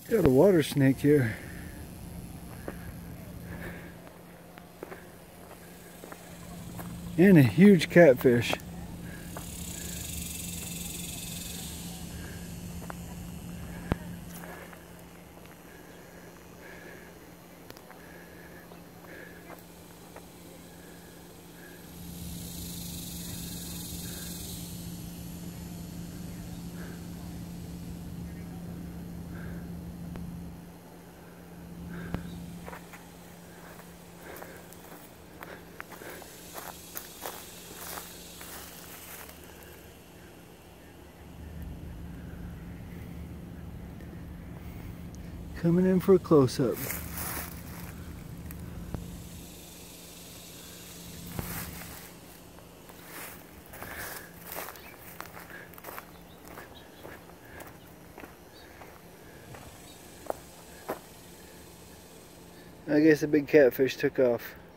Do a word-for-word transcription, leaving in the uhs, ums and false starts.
Got a water snake here. And a huge catfish. Coming in for a close-up. I guess the big catfish took off.